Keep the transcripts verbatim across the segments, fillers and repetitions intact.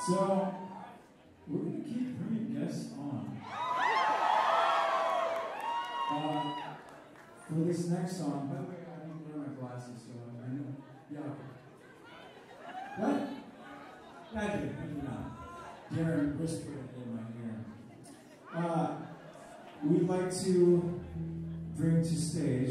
So, we're going to keep bringing guests on. Uh, for this next song, by the way, I need to wear my glasses, so I know. Yeah. What? Thank you, thank you not. Darren whispered it in my ear. Uh, we'd like to bring to stage.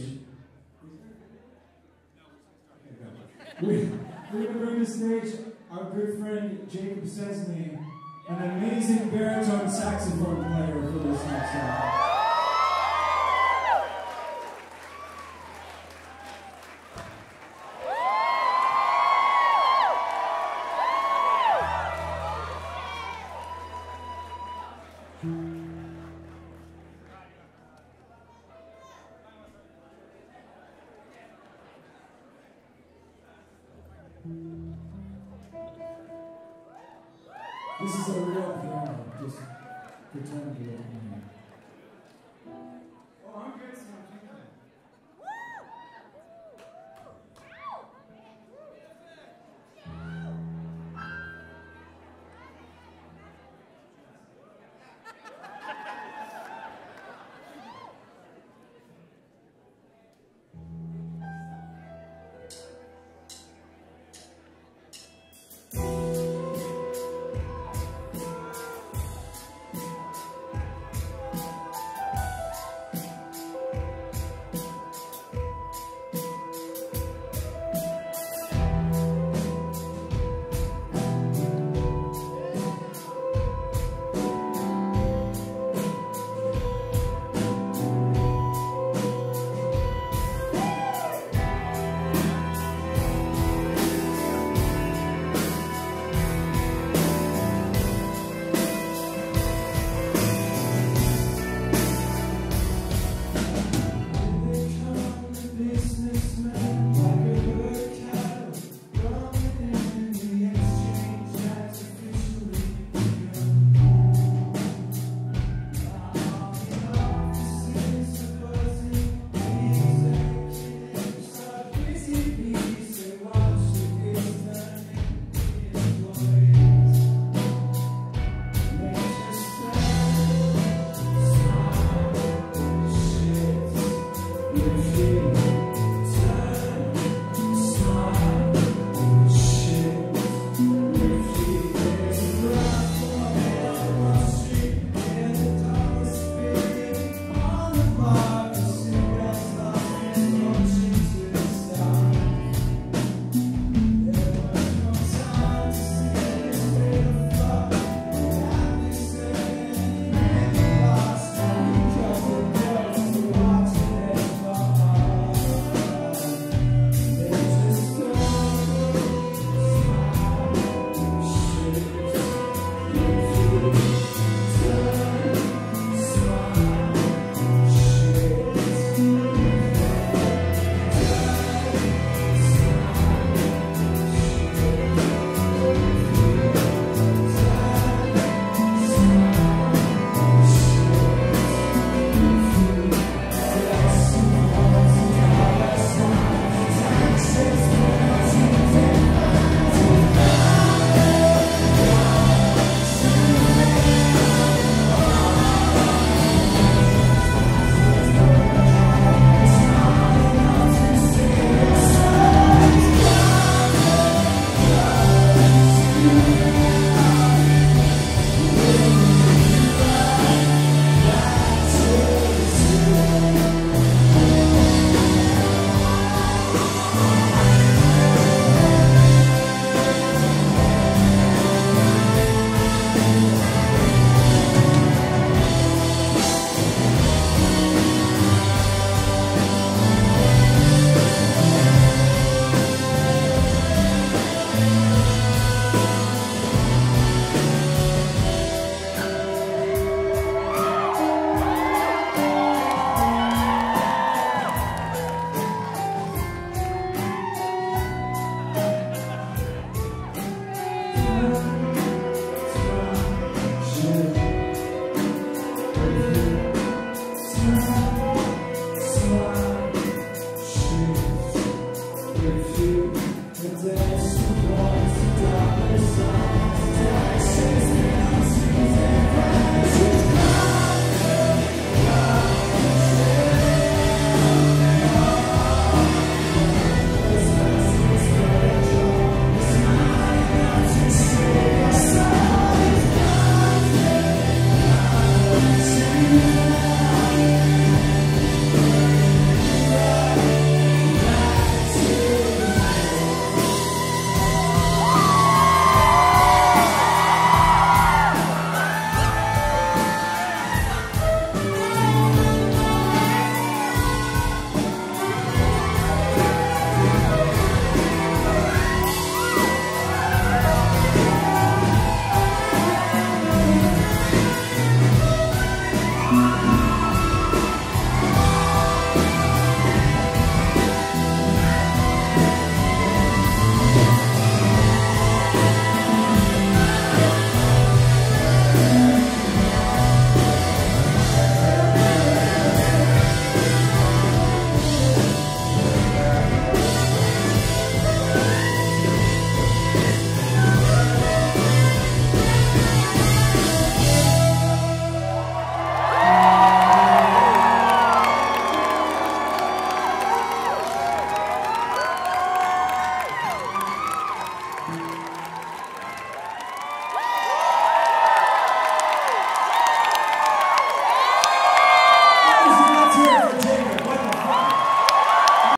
We, we're going to bring to stage our good friend Jacob Scesney, an amazing baritone saxophone player for this next song. This is a real piano, just pretend to be a piano.